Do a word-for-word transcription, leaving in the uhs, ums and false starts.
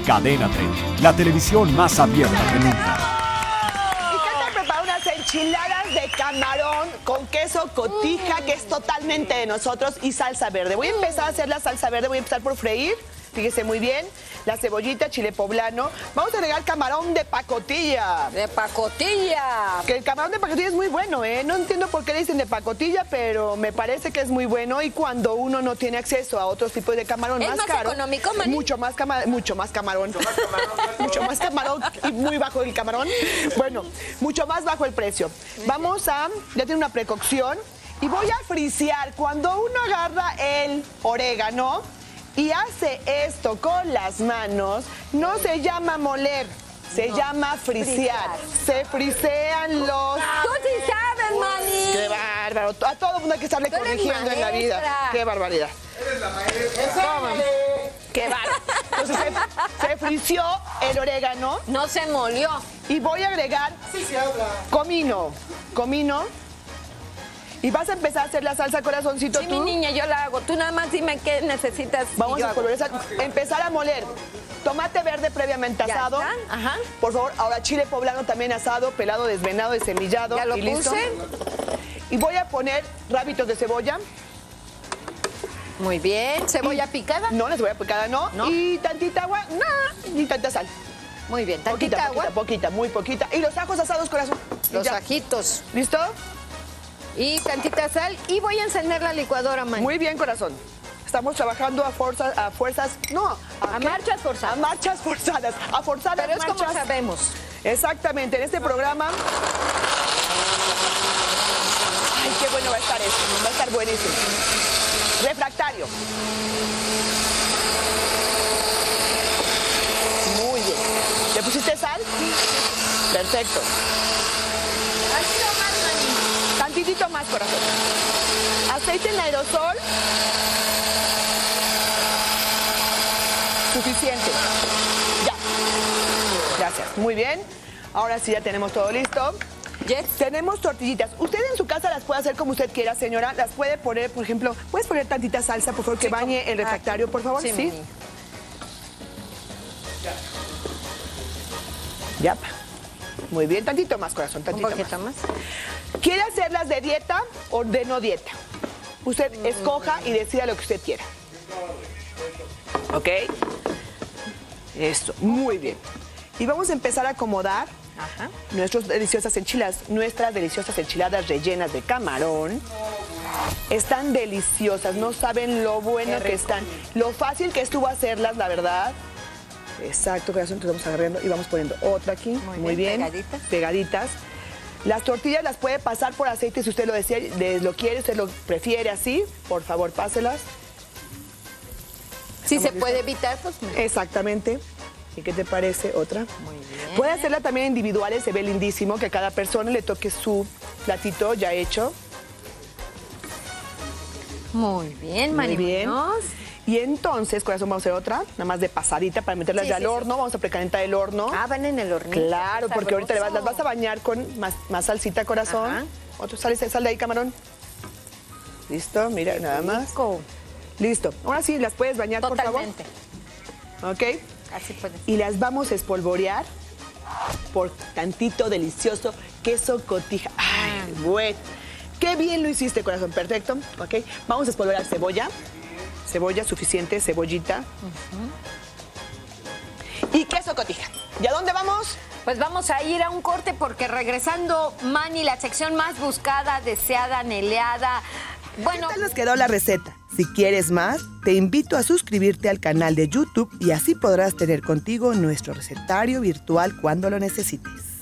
Cadena treinta, la televisión más abierta que nunca. Y Cata prepara unas enchiladas de camarón con queso cotija, que es totalmente de nosotros, y salsa verde. Voy a empezar a hacer la salsa verde, voy a empezar por freír. Fíjese muy bien, la cebollita, chile poblano. Vamos a agregar camarón de pacotilla. ¡De pacotilla! Que el camarón de pacotilla es muy bueno, ¿eh? No entiendo por qué le dicen de pacotilla, pero me parece que es muy bueno. Y cuando uno no tiene acceso a otros tipos de camarón ¿Es más, más caro, económico, Mani? mucho más camarón, mucho más camarón, mucho más camarón y muy bajo el camarón. Bueno, mucho más bajo el precio. Vamos a, ya tiene una precocción y voy a frisear. Cuando uno agarra el orégano y hace esto con las manos, no se llama moler, se no. llama frisear. Se frisean los... ¡Tú sí sabes, Mani! ¡Qué bárbaro! A todo mundo hay que estarle corrigiendo en la vida. ¡Qué barbaridad! Eres la maestra. ¡Qué bárbaro! Entonces se, se frició el orégano. No se molió. Y voy a agregar Sí se habla. comino. Comino. Y vas a empezar a hacer la salsa corazoncito Sí, tú. mi niña, yo la hago. Tú nada más dime qué necesitas. Vamos y yo a hago. volver a empezar a moler. Tomate verde previamente ¿Ya asado. están? Ajá. Por favor, ahora chile poblano también asado, pelado, desvenado, desemillado. ¿Ya lo y listo. puse? Y voy a poner rábitos de cebolla. Muy bien. ¿Cebolla Y- picada? No, la cebolla picada no. ¿No? Y tantita agua, no. Y tanta sal. Muy bien. ¿Tantita Poquita, agua? poquita, poquita, muy poquita. Y los ajos asados, corazón. Y Los ya. ajitos. ¿Listo? Y tantita sal. Y voy a encender la licuadora, Mani. Muy bien, corazón. Estamos trabajando a, fuerza, a fuerzas, no, A qué? marchas forzadas. A marchas forzadas, a forzadas Pero es como marchas. sabemos. Exactamente, en este programa. Ay, qué bueno va a estar esto, va a estar buenísimo. Refractario. Muy bien. ¿Le pusiste sal? Perfecto. Tantitito más, corazón. Aceite en aerosol. Suficiente. Ya. Gracias. Muy bien. Ahora sí ya tenemos todo listo. Yes. Tenemos tortillitas. Usted en su casa las puede hacer como usted quiera, señora. Las puede poner, por ejemplo, ¿puedes poner tantita salsa, por favor, que Sí, bañe como- el refractario, por favor? Sí, Sí. Mani. Ya. Muy bien. Tantito más, corazón. Un Tantito poquito más. más. ¿Quiere hacerlas de dieta o de no dieta? Usted escoja y decida lo que usted quiera. ¿Ok? Eso, muy bien. Y vamos a empezar a acomodar Ajá. nuestras deliciosas enchiladas, nuestras deliciosas enchiladas rellenas de camarón. Están deliciosas, no saben lo bueno que están, lo fácil que estuvo hacerlas, la verdad. Exacto, corazón, entonces vamos agarrando y vamos poniendo otra aquí. Muy Muy bien, bien. pegaditas. Pegaditas. Las tortillas las puede pasar por aceite si usted lo desea, de- lo quiere, usted lo prefiere así. Por favor, páselas. Si se ¿Estamos puede listos? evitar, pues mejor. Exactamente. ¿Y qué te parece otra? Muy bien. Puede hacerla también individuales, se ve lindísimo, que a cada persona le toque su platito ya hecho. Muy bien, Muy Mani. bien. Muñoz. Y entonces, corazón, vamos a hacer otra, nada más de pasadita para meterlas Sí, ya sí, al sí. horno. Vamos a precalentar el horno. Ah, van en el hornito. Claro, porque ahorita le vas- las vas a Sabroso. bañar con más, más salsita, corazón. Ajá. Otro, sale, sal de ahí, camarón. Listo, mira, nada más. Rico. Listo. Ahora sí, las puedes bañar, Totalmente. por favor. ¿Ok? Así puede. Y las vamos a espolvorear por tantito delicioso queso cotija. Ay, bueno. Qué bien lo hiciste, corazón. Perfecto. Ok. Vamos a espolvorear cebolla. Cebolla suficiente, cebollita. Y queso cotija. ¿Y a dónde vamos? Pues vamos a ir a un corte porque regresando, Mani, la sección más buscada, deseada, anhelada. Bueno, ¿Qué tal nos quedó la receta? Si quieres más, te invito a suscribirte al canal de YouTube y así podrás tener contigo nuestro recetario virtual cuando lo necesites.